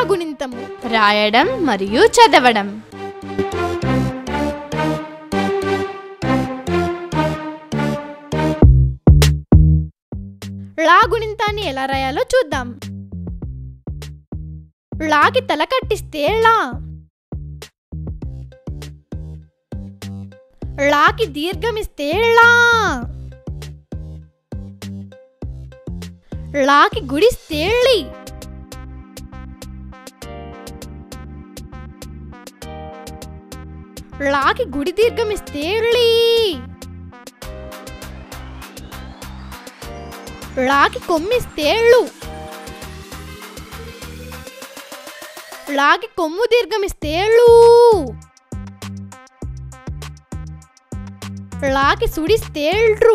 గుణింతము రాయడం మరియు చదవడం. లా గుణింతాన్ని ఎలా రాయాలో చూద్దాం. లాకి తల కట్టిస్తే లా, లాకి దీర్ఘమిస్తే లా, లాకి గుడిస్తే ళి, లాకి గుడి దీర్ఘమిస్తే ళి, లాకి కొమ్మిస్తే ళు, లాకి కొమ్ము దీర్ఘమిస్తే ళు, లాకి సుడిస్తే ళృ,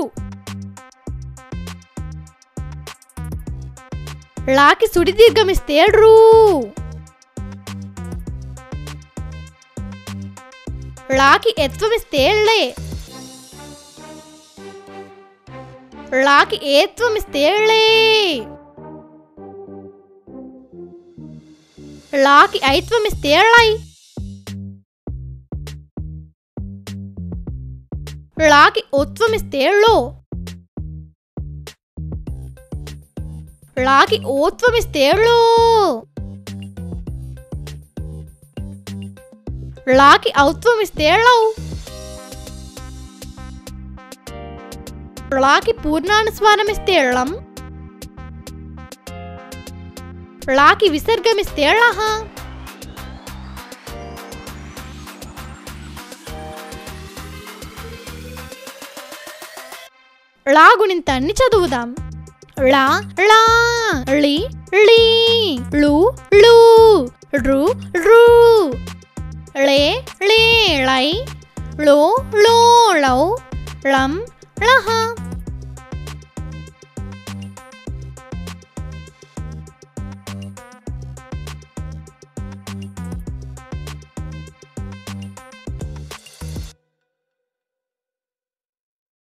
లాకి సుడి దీర్ఘమిస్తే ళృ, లాకి ఎత్వమిస్తే ళే, లాకి ఏత్వమిస్తే ళే, లాకి ఐత్వమిస్తే ళై, లాకి ఓత్వమిస్తే ళో, లాకి ఓత్వమిస్తే ళో, లాకి ఔత్వమిస్తే ళౌ, లాకి పూర్ణానుస్వారమిస్తే ళం, లాకి విసర్గమిస్తే ళహ. లా గుణింతాన్ని చదువుదాం. ళ ళ, ళి ళి, ళు ళు, ఋ ఋ, ళే ళే ళై, ళో ళో ళౌ, ళం ళహ.